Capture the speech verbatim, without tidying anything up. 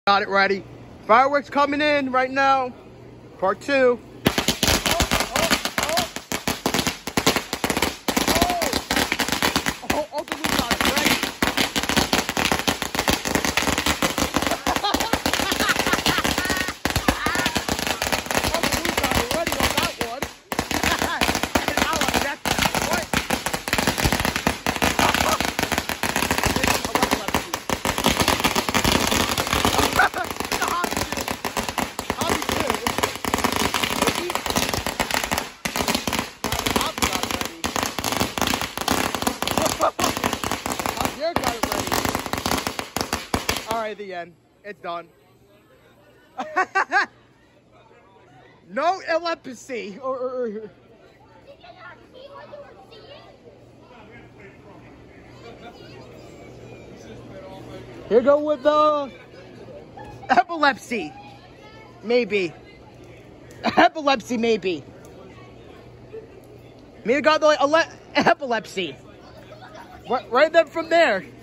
Got it ready. Fireworks coming in right now. Part two. Alright, the end. It's done. No epilepsy. Or, or, or. Here go with the epilepsy. Maybe. Epilepsy, maybe. Maybe got the like, epilepsy. Right, right then from there.